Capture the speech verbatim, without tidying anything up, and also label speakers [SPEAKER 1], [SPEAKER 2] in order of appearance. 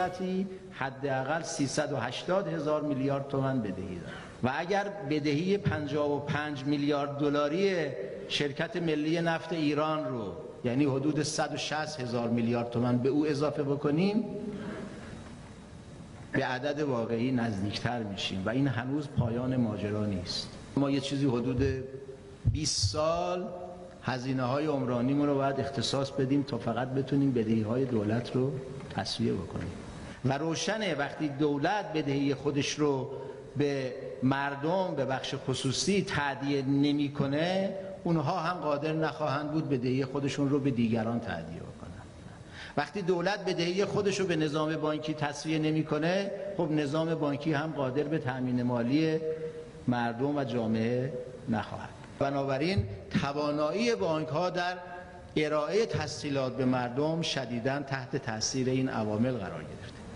[SPEAKER 1] دولتی حداقل سیصد و هشتاد هزار میلیارد تومان بدهی داره و اگر بدهی پنجاه و پنج میلیارد دلاری شرکت ملی نفت ایران رو یعنی حدود صد و شصت هزار میلیارد تومان به او اضافه بکنیم به عدد واقعی نزدیکتر میشیم و این هنوز پایان ماجرا نیست. ما یه چیزی حدود بیست سال هزینه های عمرانیمون رو باید اختصاص بدیم تا فقط بتونیم بدهی های دولت رو تسویه بکنیم و روشنه وقتی دولت بدهی خودش رو به مردم به بخش خصوصی تأدیه نمیکنه، اونها هم قادر نخواهند بود بدهی خودشون رو به دیگران تأدیه کنن. وقتی دولت بدهی خودش رو به نظام بانکی تسویه نمیکنه، خب نظام بانکی هم قادر به تأمین مالی مردم و جامعه نخواهد. بنابراین توانایی بانک ها در ارائه تسهیلات به مردم شدیداً تحت تاثیر این عوامل قرار گرفته.